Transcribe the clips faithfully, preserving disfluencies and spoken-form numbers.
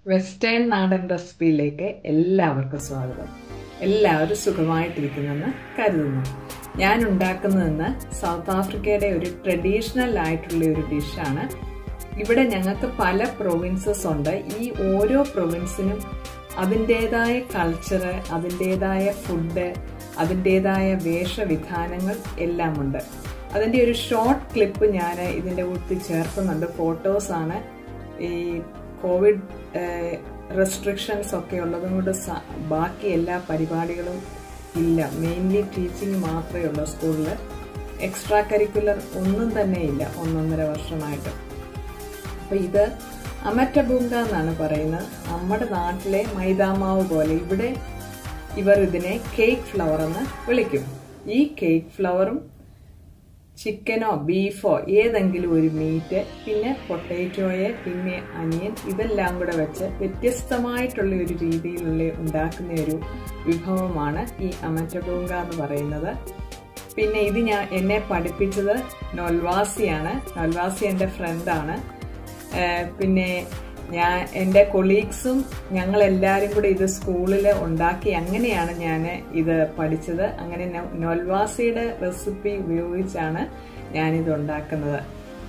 Western നാടൻ റെസിപ്പിയിലേക്ക് എല്ലാവർക്കും സ്വാഗതം. എല്ലാവരും സുഖമായിട്ടിരിക്കുന്നെന്ന് കരുതുന്നു. ഞാൻ ഉണ്ടാക്കുന്നതെന്ന് സൗത്ത് ആഫ്രിക്കയുടെ ഒരു ട്രഡീഷണൽ ആയിട്ടുള്ള ഒരു ഡിഷാണ്. ഇവിടെ ഞങ്ങൾക്ക് പല പ്രൊവിൻസസ് ഉണ്ട്. ഈ ഓരോ പ്രൊവിൻസിനും അതിൻ്റേതായ കൾച്ചറ്, അതിൻ്റേതായ ഫുഡ്, അതിൻ്റേതായ വേഷവിധാനങ്ങൾ എല്ലാം ഉണ്ട്. അതിൻ്റെ ഒരു ഷോർട്ട് ക്ലിപ്പ് ഞാൻ ഇതിൻ്റെ കൂട്ടി ചേർക്കുന്നുണ്ട്. ഫോട്ടോസാണ്. ഈ കോവിഡ് റെസ്ട്രിക്ഷൻസ് ഒക്കെ ഉള്ളതും കൊണ്ട് ബാക്കി എല്ലാ പരിപാടികളും ഇല്ല. മെയിൻലി ടീച്ചിങ് മാത്രമേ ഉള്ളൂ സ്കൂളിൽ. എക്സ്ട്രാ കരിക്കുലർ ഒന്നും തന്നെ ഇല്ല ഒന്നൊന്നര വർഷമായിട്ട്. അപ്പോൾ ഇത് അമറ്റബൂങ്ക എന്നാണ് പറയുന്നത്. നമ്മുടെ നാട്ടിലെ മൈദാമാവ് പോലെ ഇവിടെ ഇവർ ഇതിനെ കേക്ക് ഫ്ലവർ എന്ന് വിളിക്കും. ഈ കേക്ക് ഫ്ലവറും ചിക്കനോ ബീഫോ ഏതെങ്കിലും ഒരു മീറ്റ്, പിന്നെ പൊട്ടേറ്റോയെ, പിന്നെ അനിയൻ, ഇതെല്ലാം കൂടെ വെച്ച് വ്യത്യസ്തമായിട്ടുള്ള ഒരു രീതിയിലുള്ള ഉണ്ടാക്കുന്ന ഒരു വിഭവമാണ് ഈ അമറ്റബൂങ്ക എന്ന് പറയുന്നത്. പിന്നെ ഇത് ഞാൻ എന്നെ പഠിപ്പിച്ചത് നോൽവാസിയാണ്. നോൽവാസി എൻ്റെ ഫ്രണ്ടാണ്. പിന്നെ ഞാൻ എൻ്റെ കൊളീഗ്സും ഞങ്ങളെല്ലാവരും കൂടെ ഇത് സ്കൂളിൽ ഉണ്ടാക്കി. അങ്ങനെയാണ് ഞാൻ ഇത് പഠിച്ചത്. അങ്ങനെ നോൽവാസിയുടെ റെസിപ്പി ഉപയോഗിച്ചാണ് ഞാനിത് ഉണ്ടാക്കുന്നത്.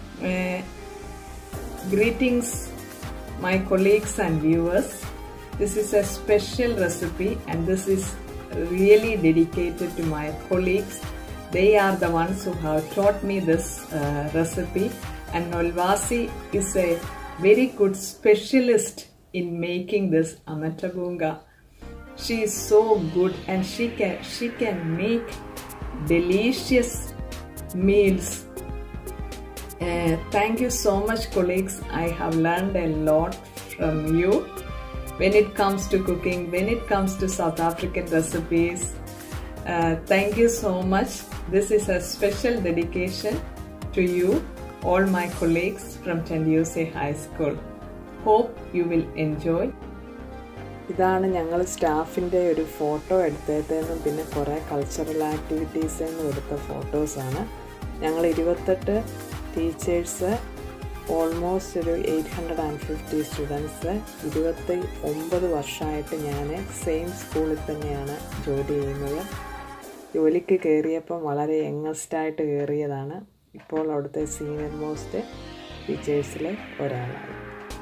Greetings my colleagues and viewers. This is a special recipe and this is really dedicated to my colleagues. They are the ones who have taught me this uh, recipe, and Nolvasi is a very good specialist in making this Amattabunga. She is so good and she can she can make delicious meals. Uh, thank you so much, colleagues. I have learned a lot from you when it comes to cooking, when it comes to South African recipes. Uh, thank you so much. This is a special dedication to you, all my colleagues from Tenduse High School. Hope you will enjoy. ഇതാണ് ഞങ്ങൾ സ്റ്റാഫിൻ്റെ ഒരു photo എടുത്തതെന്നും പിന്നെ കുറേ cultural ആക്ടിവിറ്റീസിൽ നിന്നും എടുത്ത ഫോട്ടോസാണ്. ഞങ്ങൾ ഇരുപത്തെട്ട് ടീച്ചേഴ്സ്, ഓൾമോസ്റ്റ് ഒരു eight hundred and fifty students. ഇരുപത്തി ഒമ്പത് വർഷമായിട്ട് ഞാൻ സെയിം സ്കൂളിൽ തന്നെയാണ് ജോലി ചെയ്യുന്നത്. ജോലിക്ക് കയറിയപ്പം വളരെ യങ്ങസ്റ്റായിട്ട് കയറിയതാണ്. ഇപ്പോൾ അവിടുത്തെ സീനിയർ മോസ്റ്റ് ടീച്ചേഴ്സിലെ ഒരാളാണ്.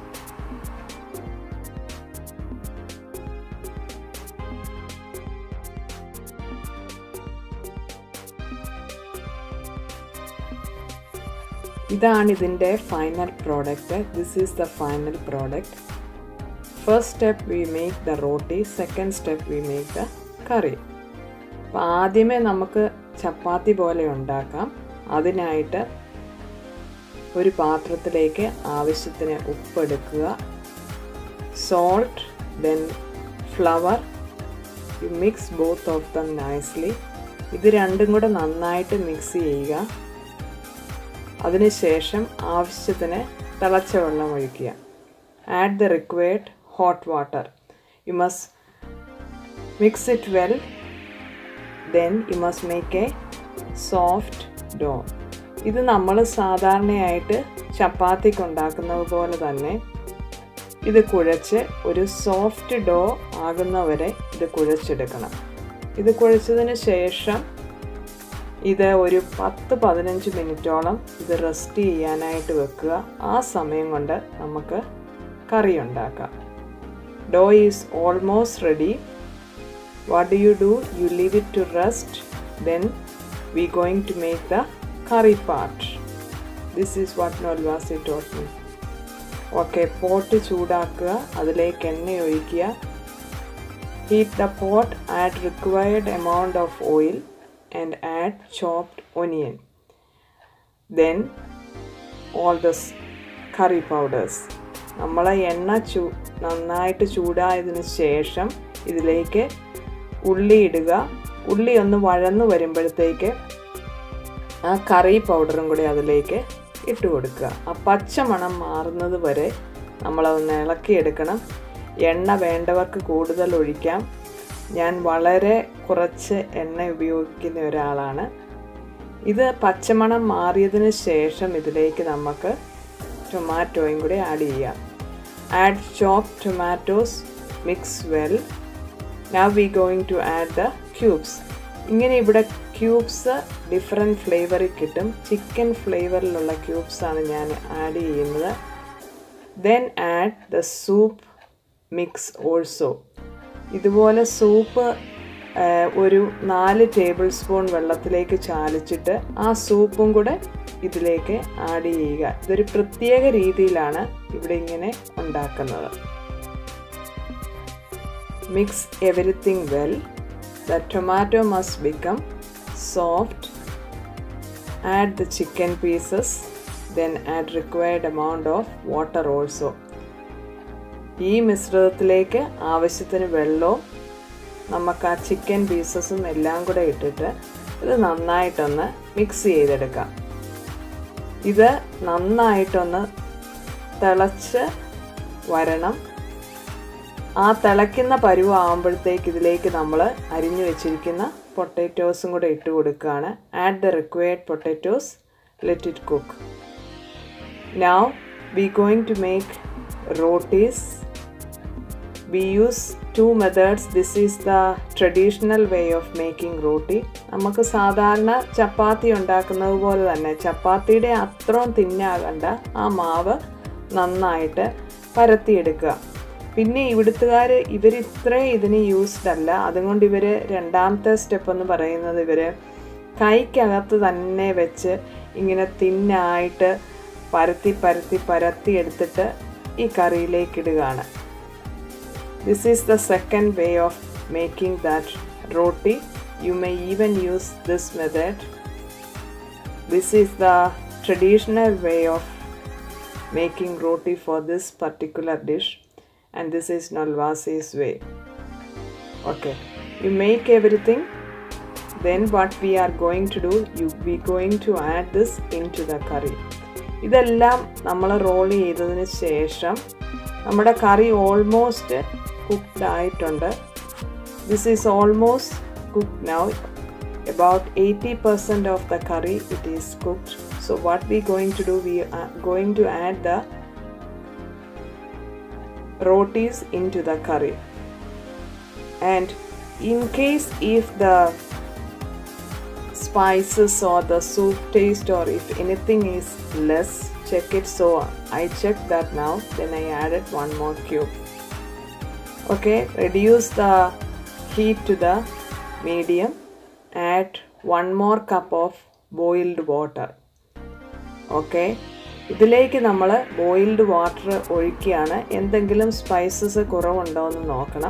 ഇതാണ് ഇതിൻ്റെ final product. This is the final product. First step we make the roti, second step we make the curry. അപ്പോൾ ആദ്യമേ നമുക്ക് ചപ്പാത്തി പോലെ ഉണ്ടാക്കാം. അതിനായിട്ട് ഒരു പാത്രത്തിലേക്ക് ആവശ്യത്തിന് ഉപ്പെടുക്കുക, salt, then flour. You mix both of them nicely. ഇത് രണ്ടും കൂടെ നന്നായിട്ട് മിക്സ് ചെയ്യുക. അതിനുശേഷം ആവശ്യത്തിന് തിളച്ച വെള്ളം ഒഴിക്കുക. Add the required hot water. You must mix it well. Then you must make a soft dough. ഇത് നമ്മൾ സാധാരണയായിട്ട് ചപ്പാത്തിക്ക് ഉണ്ടാക്കുന്നത് പോലെ തന്നെ ഇത് കുഴച്ച് ഒരു സോഫ്റ്റ് ഡോ ആകുന്നവരെ ഇത് കുഴച്ചെടുക്കണം. ഇത് കുഴച്ചതിന് ശേഷം ഇത് ഒരു പത്ത് പതിനഞ്ച് മിനിറ്റോളം ഇത് റെസ്റ്റ് ചെയ്യാനായിട്ട് വെക്കുക. ആ സമയം കൊണ്ട് നമുക്ക് കറി ഉണ്ടാക്കാം. Dough is almost ready. What do you do? You leave it to rest. Then we going to make the curry part. This is what Nolvasi taught me. Okay, pot ചൂടാക്കുക, അതിലേക്ക് എണ്ണ ഒഴിക്കുക. Heat the pot, add required amount of oil and add chopped onion. Then all the curry powders. നമ്മളെ എണ്ണ ചൂ നന്നായിട്ട് ചൂടായതിനു ശേഷം ഇതിലേക്ക് ഉള്ളി ഇടുക. ഉള്ളി ഒന്ന് വഴന്നു വരുമ്പോഴത്തേക്ക് ആ കറി പൗഡറും കൂടി അതിലേക്ക് ഇട്ട് കൊടുക്കുക. ആ പച്ചമണം മാറുന്നത് വരെ നമ്മളതൊന്ന് ഇളക്കിയെടുക്കണം. എണ്ണ വേണ്ടവർക്ക് കൂടുതൽ ഒഴിക്കാം. ഞാൻ വളരെ കുറച്ച് എണ്ണ ഉപയോഗിക്കുന്ന ഒരാളാണ്. ഇത് പച്ചമണം മാറിയതിന് ശേഷം ഇതിലേക്ക് നമുക്ക് ടൊമാറ്റോയും കൂടി ആഡ് ചെയ്യാം. Add chopped tomatoes, mix well. Now we going to add the cubes. ഇങ്ങനെ ഇവിടെ ക്യൂബ്സ് ഡിഫറെൻറ്റ് ഫ്ലേവറിൽ കിട്ടും. ചിക്കൻ ഫ്ലേവറിലുള്ള ക്യൂബ്സാണ് ഞാൻ ആഡ് ചെയ്യുന്നത്. Then add the soup mix also. ഇതുപോലെ സൂപ്പ് ഒരു നാല് ടേബിൾ സ്പൂൺ വെള്ളത്തിലേക്ക് ചാലിച്ചിട്ട് ആ സൂപ്പും കൂടെ ഇതിലേക്ക് ആഡ് ചെയ്യുക. ഇതൊരു പ്രത്യേക രീതിയിലാണ് ഇവിടെ ഇങ്ങനെ ഉണ്ടാക്കുന്നത്. Mix everything well. The tomato must become soft. Add the chicken pieces. Then add required amount of water also. ഈ മിശ്രിതത്തിലേക്ക് ആവശ്യത്തിന് വെള്ളവും നമുക്ക് ആ ചിക്കൻ പീസസും എല്ലാം കൂടെ ഇട്ടിട്ട് ഇത് നന്നായിട്ടൊന്ന് മിക്സ് ചെയ്തെടുക്കാം. ഇത് നന്നായിട്ടൊന്ന് തിളച്ച് വരണം. ആ തിളയ്ക്കുന്ന പരുവാകുമ്പോഴത്തേക്ക് ഇതിലേക്ക് നമ്മൾ അരിഞ്ഞു വെച്ചിരിക്കുന്ന പൊട്ടാറ്റോസും കൂടെ ഇട്ട് കൊടുക്കുകയാണ്. Add the required potatoes. Let it cook. Now we going to make rotis. We use two methods. This is the traditional way of making roti. നമുക്ക് സാധാരണ ചപ്പാത്തി ഉണ്ടാക്കുന്നത് പോലെ തന്നെ ചപ്പാത്തിയുടെ അത്രയും തിന്നാകണ്ട ആ മാവ് നന്നായിട്ട് പരത്തിയെടുക്കുക. പിന്നെ ഇവിടുത്തുകാർ ഇവർ ഇത്രയും ഇതിന് യൂസ്ഡ് അല്ല. അതുകൊണ്ട് ഇവർ രണ്ടാമത്തെ സ്റ്റെപ്പ് എന്ന് പറയുന്നത് ഇവർ കൈക്കകത്ത് തന്നെ വെച്ച് ഇങ്ങനെ തിന്നായിട്ട് പരത്തി പരത്തി പരത്തി എടുത്തിട്ട് ഈ കറിയിലേക്ക് ഇടുകയാണ്. This is the second way of making that roti. You may even use this method. This is the traditional way of making roti for this particular dish. And this is Nalvasi's way. Okay, you make everything. Then what we are going to do, you we going to add this into the curry. ഇതെല്ലാം നമ്മൾ role ചെയ്തതിന് ശേഷം നമ്മുടെ കറി almost cooked ആയിട്ടുണ്ട്. This is almost cooked now. About eighty percent of the curry it is cooked. So what we going to do, we are going to add the rotis into the curry. And in case if the spices or the soup taste or if anything is less, check it. So I checked that now, then I added one more cube. Okay, reduce the heat to the medium. Add one more cup of boiled water. Okay, ഇതിലേക്ക് നമ്മൾ boiled water ഒഴിക്കുകയാണ്. എന്തെങ്കിലും spices കുറവുണ്ടോ എന്ന് നോക്കണം.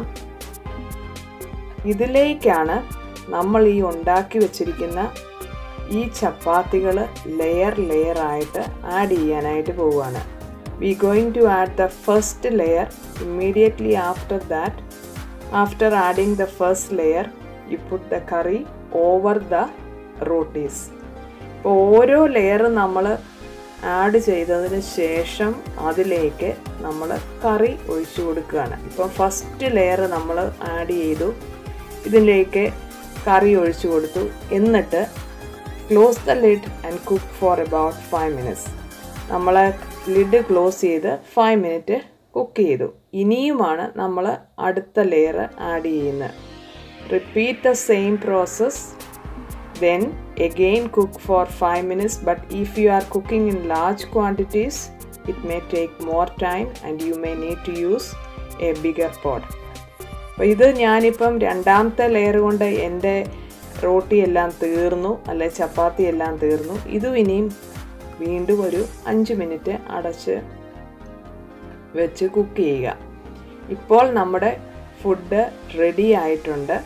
ഇതിലേക്കാണ് നമ്മൾ ഈ ഉണ്ടാക്കി വെച്ചിരിക്കുന്ന ഈ ചപ്പാത്തികൾ ലെയർ ലെയർ ആയിട്ട് ആഡ് ചെയ്യാനായിട്ട് പോവുകയാണ്. We going to add the first layer. Immediately after that, after adding the first layer, you put the curry over the rotis. ഇപ്പോൾ ഓരോ ലെയർ നമ്മൾ ആഡ് ചെയ്തതിന് ശേഷം അതിലേക്ക് നമ്മൾ കറി ഒഴിച്ചു കൊടുക്കുകയാണ്. ഇപ്പം ഫസ്റ്റ് ലെയർ നമ്മൾ ആഡ് ചെയ്തു, ഇതിലേക്ക് കറി ഒഴിച്ചു കൊടുത്തു. എന്നിട്ട് close the lid and cook for about five minutes. നമ്മൾ ലിഡ് ക്ലോസ് ചെയ്ത് ഫൈവ് മിനിറ്റ് കുക്ക് ചെയ്തു. ഇനിയുമാണ് നമ്മൾ അടുത്ത ലെയർ ആഡ് ചെയ്യുന്നത്. Repeat the same process. Then again cook for five minutes, but if you are cooking in large quantities, it may take more time and you may need to use a bigger pot. അപ്പോൾ ഇത് ഞാനിപ്പം രണ്ടാമത്തെ layer കൊണ്ട് എൻ്റെ റോട്ടി എല്ലാം തീർന്നു, അല്ലെ ചപ്പാത്തി എല്ലാം തീർന്നു. ഇതും ഇനിയും വീണ്ടും ഒരു അഞ്ച് മിനിറ്റ് അടച്ച് വെച്ച് കുക്ക് ചെയ്യുക. ഇപ്പോൾ നമ്മുടെ ഫുഡ് റെഡി ആയിട്ടുണ്ട്.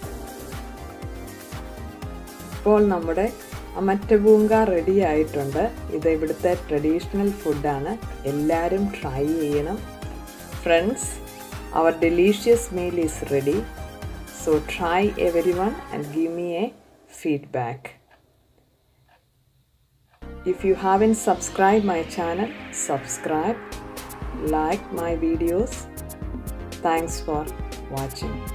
ഇപ്പോൾ നമ്മുടെ അമറ്റബൂങ്ക റെഡി ആയിട്ടുണ്ട്. ഇത് ഇവിടുത്തെ ട്രഡീഷണൽ ഫുഡാണ്. എല്ലാവരും ട്രൈ ചെയ്യണം. Friends, our delicious meal is ready. So try every one and give me a feedback. If you haven't subscribed my channel, subscribe, like my videos. Thanks for watching.